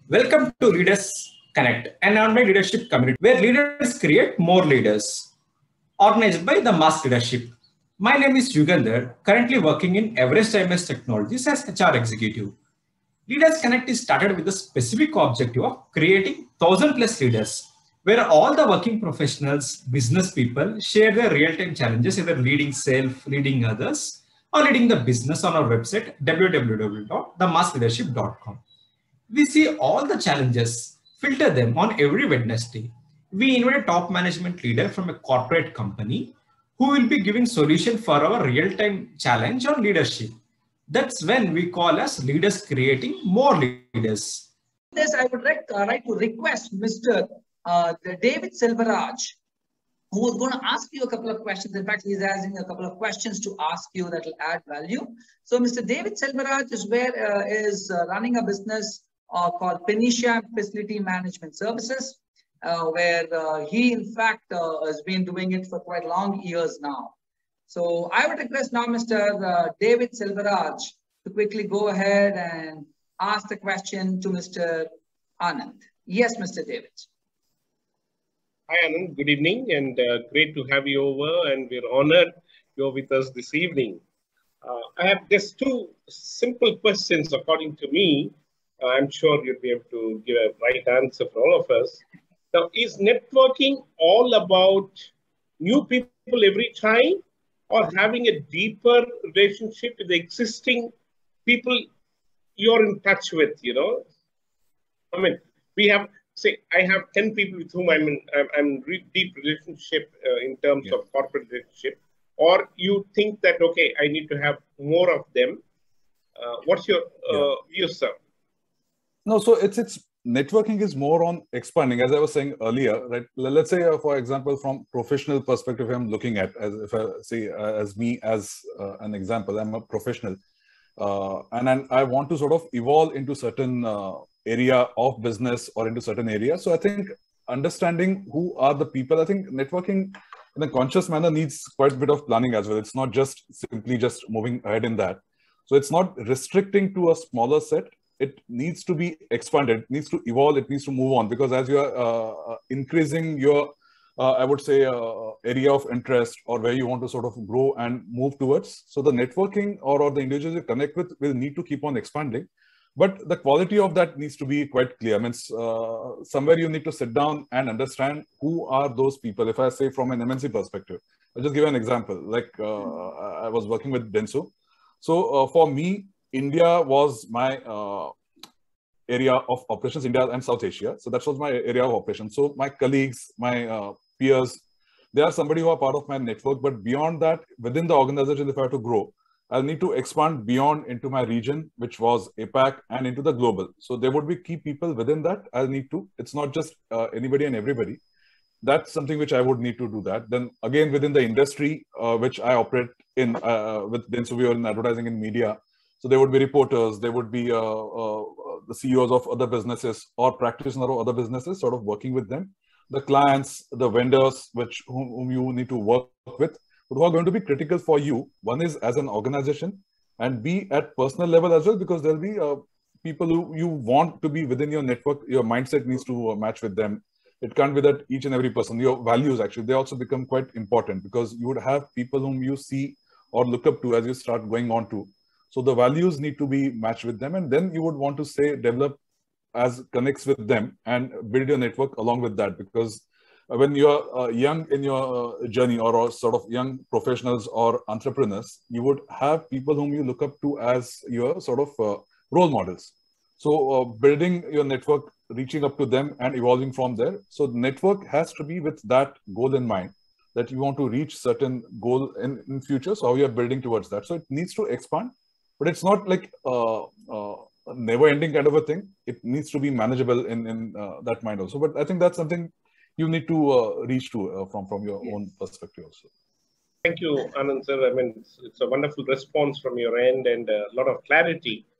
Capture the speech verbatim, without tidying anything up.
Welcome to Leaders Connect, an online leadership community where leaders create more leaders, organized by the Mass Leadership. My name is Yugandhar, currently working in Everest I M S Technologies as H R executive. Leaders Connect is started with the specific objective of creating one thousand plus leaders, where all the working professionals, business people share their real-time challenges, either leading self, leading others, or leading the business on our website, w w w dot the mass leadership dot com. We see all the challenges, filter them on every Wednesday. We invite a top management leader from a corporate company who will be giving solution for our real-time challenge on leadership. That's when we call as leaders creating more leaders. This I would like, uh, like to request Mister Uh, David Selvaraj, who is going to ask you a couple of questions. In fact, he's asking a couple of questions to ask you that will add value. So Mister David Selvaraj is where uh, is uh, running a business uh, called Penicia Facility Management Services, uh, where uh, he in fact uh, has been doing it for quite long years now. So I would request now Mister Uh, David Selvaraj to quickly go ahead and ask the question to Mister Anand. Yes, Mister David. Hi, Anand. Good evening, and uh, great to have you over. And we're honored you're with us this evening. Uh, I have just two simple questions, according to me. Uh, I'm sure you'll be able to give a right answer for all of us. Now, is networking all about new people every time, or having a deeper relationship with the existing people you're in touch with? You know, I mean, we have. Say, I have ten people with whom I'm in I'm, I'm in deep relationship uh, in terms yeah. of corporate relationship, or you think that, okay, I need to have more of them. Uh, what's your uh, yeah. view, sir? No, so it's it's networking is more on expanding, as I was saying earlier, right? Let's say, uh, for example, from professional perspective, I'm looking at, as if I say, uh, as me as uh, an example, I'm a professional, uh, and, and I want to sort of evolve into certain uh, area of business or into certain areas. So I think understanding who are the people, I think networking in a conscious manner needs quite a bit of planning as well. It's not just simply just moving ahead in that. So it's not restricting to a smaller set. It needs to be expanded, it needs to evolve, it needs to move on, because as you are uh, increasing your, uh, I would say, uh, area of interest or where you want to sort of grow and move towards. So the networking or, or the individuals you connect with will need to keep on expanding. But the quality of that needs to be quite clear. I mean, uh, somewhere you need to sit down and understand who are those people. If I say from an M N C perspective, I'll just give you an example. Like uh, I was working with Denso. So uh, for me, India was my uh, area of operations, India and South Asia. So that was my area of operations. So my colleagues, my uh, peers, they are somebody who are part of my network. But beyond that, within the organization, if I have to grow, I'll need to expand beyond into my region, which was APAC, and into the global. So there would be key people within that. I'll need to, it's not just uh, anybody and everybody. That's something which I would need to do that. Then again, within the industry, uh, which I operate in uh, with Denso, we are in advertising and media. So there would be reporters, there would be uh, uh, the C E Os of other businesses or practitioners of other businesses, sort of working with them. The clients, the vendors, which whom, whom you need to work with, who are going to be critical for you. One is as an organization, and B at personal level as well, because there'll be uh, people who you want to be within your network. Your mindset needs to uh, match with them. It can't be that each and every person, your values actually, they also become quite important, because you would have people whom you see or look up to as you start going on to. So the values need to be matched with them. And then you would want to say, develop as connects with them and build your network along with that, because when you're uh, young in your uh, journey, or, or sort of young professionals or entrepreneurs, you would have people whom you look up to as your sort of uh, role models. So uh, building your network, reaching up to them and evolving from there. So the network has to be with that goal in mind, that you want to reach certain goal in, in future. So how you are building towards that. So it needs to expand, but it's not like uh, uh, a never ending kind of a thing. It needs to be manageable in, in uh, that mind also. But I think that's something you need to uh, reach to uh, from, from your yes. own perspective also. Thank you, Anand sir. I mean, it's, it's a wonderful response from your end and a lot of clarity.